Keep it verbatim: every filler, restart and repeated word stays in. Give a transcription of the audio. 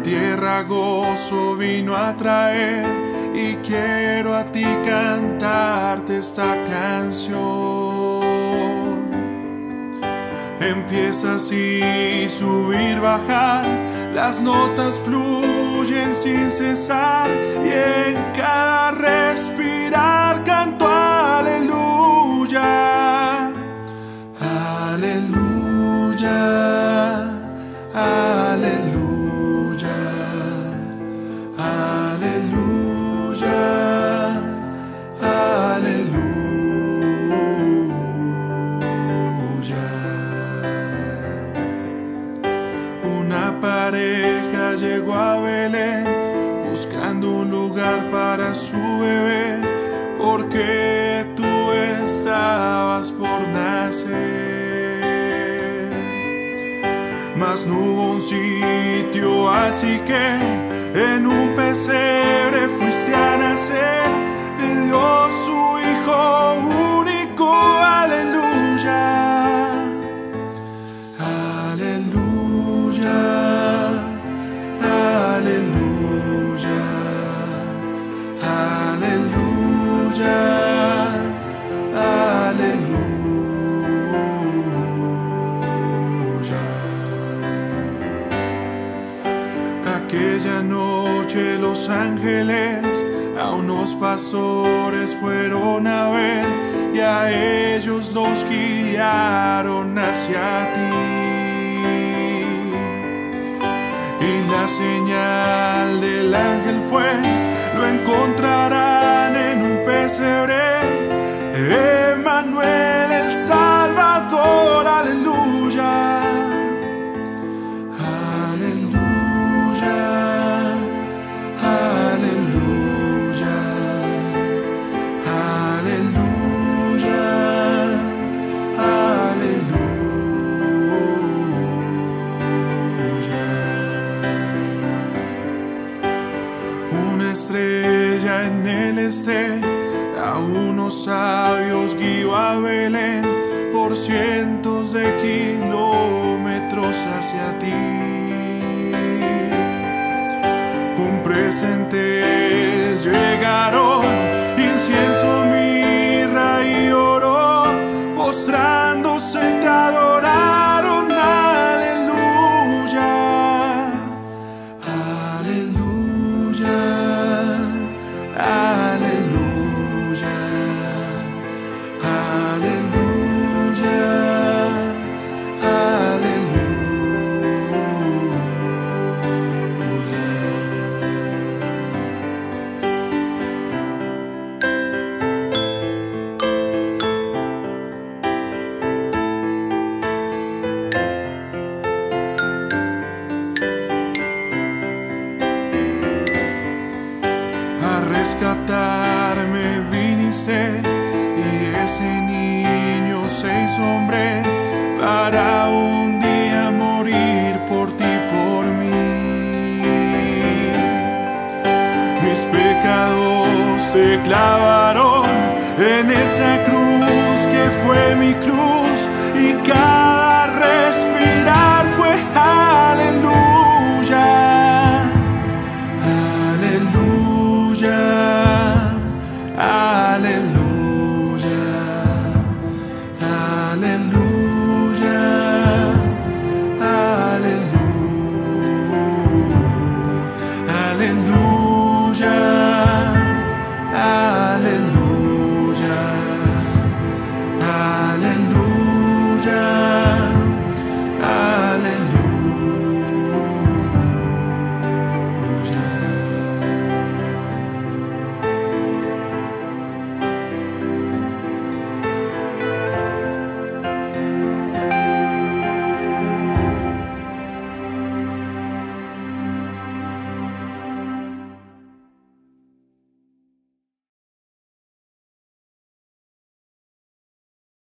tierra gozo vino a traer y quiero a ti cantarte esta canción. Empieza así, subir, bajar, las notas fluyen sin cesar y en cada respirar canto aleluya, aleluya, aleluya, aleluya, aleluya. Una pareja llegó a Belén buscando un lugar para su bebé, porque tú estabas por nacer. Mas no hubo un sitio, así que en un pesebre fuiste a nacer. Te dio su Hijo único, aleluya, aleluya, aleluya, aleluya, aleluya. Aquella noche los ángeles a unos pastores fueron a ver y a ellos los guiaron hacia ti. Y la señal del ángel fue: lo encontrarán en un pesebre, Emmanuel el Salvador, aleluya, aleluya, aleluya, aleluya, aleluya. Una estrella en el este a unos sabios guió a Belén por cientos de kilómetros hacia ti. Con presentes llegaron incienso, mirra y oro, postrándose te adoraron, aleluya, aleluya, aleluya, aleluya, a rescatarme viniste y ese niño se hizo hombre para un día morir por ti, por mí. Mis pecados te clavaron en esa cruz que fue mi cruz y cada respirar fue